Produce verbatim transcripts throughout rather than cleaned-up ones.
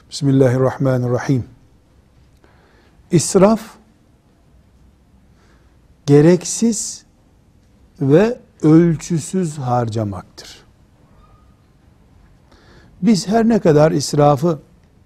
Bismillahirrahmanirrahim. İsraf, gereksiz ve ölçüsüz harcamaktır. Biz her ne kadar israfı,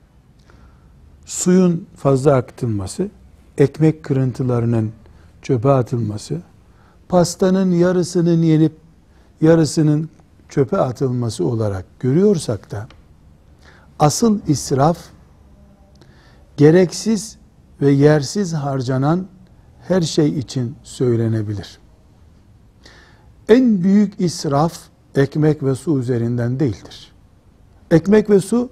suyun fazla akıtılması, ekmek kırıntılarının çöpe atılması, pastanın yarısının yenip yarısının çöpe atılması olarak görüyorsak da, asıl israf, gereksiz ve yersiz harcanan her şey için söylenebilir. En büyük israf, ekmek ve su üzerinden değildir. Ekmek ve su,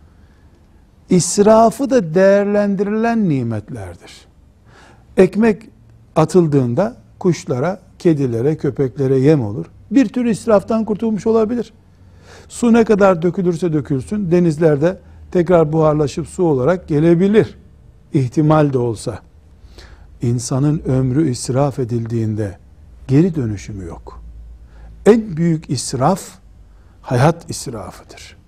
israfı da değerlendirilen nimetlerdir. Ekmek atıldığında kuşlara, kedilere, köpeklere yem olur. Bir tür israftan kurtulmuş olabilir. Su ne kadar dökülürse dökülsün, denizlerde tekrar buharlaşıp su olarak gelebilir. İhtimal de olsa. İnsanın ömrü israf edildiğinde geri dönüşümü yok. En büyük israf, hayat israfıdır.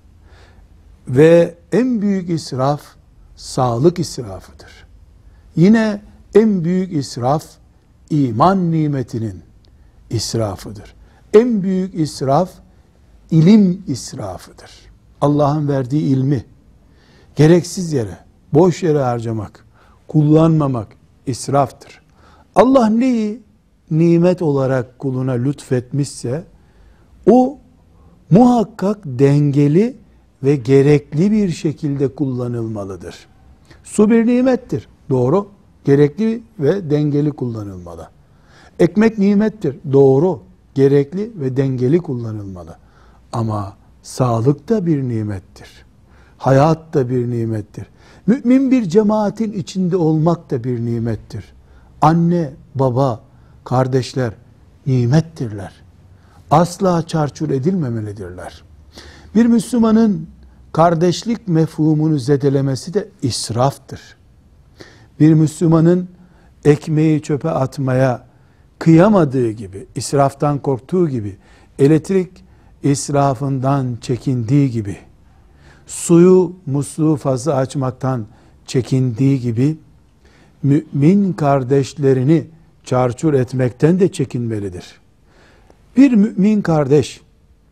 Ve en büyük israf, sağlık israfıdır. Yine en büyük israf, iman nimetinin israfıdır. En büyük israf, ilim israfıdır. Allah'ın verdiği ilmi gereksiz yere, boş yere harcamak, kullanmamak israftır. Allah neyi nimet olarak kuluna lütfetmişse, o muhakkak dengeli ve gerekli bir şekilde kullanılmalıdır. Su bir nimettir. Doğru. Gerekli ve dengeli kullanılmalı. Ekmek nimettir. Doğru. Gerekli ve dengeli kullanılmalı. Ama sağlık da bir nimettir. Hayat da bir nimettir. Mümin bir cemaatin içinde olmak da bir nimettir. Anne, baba, kardeşler nimettirler. Asla çarçur edilmemelidirler. Bir Müslümanın kardeşlik mefhumunu zedelemesi de israftır. Bir Müslümanın ekmeği çöpe atmaya kıyamadığı gibi, israftan korktuğu gibi, elektrik israfından çekindiği gibi, suyu, musluğu fazla açmaktan çekindiği gibi, mümin kardeşlerini çarçur etmekten de çekinmelidir. Bir mümin kardeş,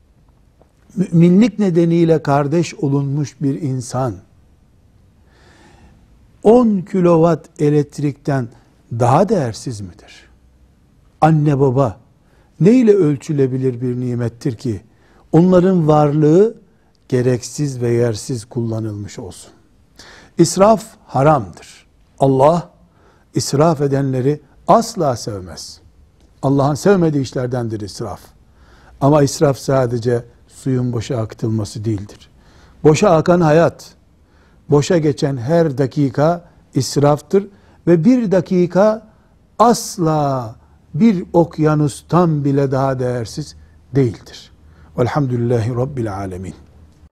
müminlik nedeniyle kardeş olunmuş bir insan, on kilowatt elektrikten daha değersiz midir? Anne baba ne ile ölçülebilir bir nimettir ki onların varlığı gereksiz ve yersiz kullanılmış olsun. İsraf haramdır. Allah israf edenleri asla sevmez. Allah'ın sevmediği işlerdendir israf. Ama israf sadece suyun boşa akıtılması değildir. Boşa akan hayat, boşa geçen her dakika israftır ve bir dakika asla bir okyanustan bile daha değersiz değildir. Velhamdülillahi Rabbil alemin.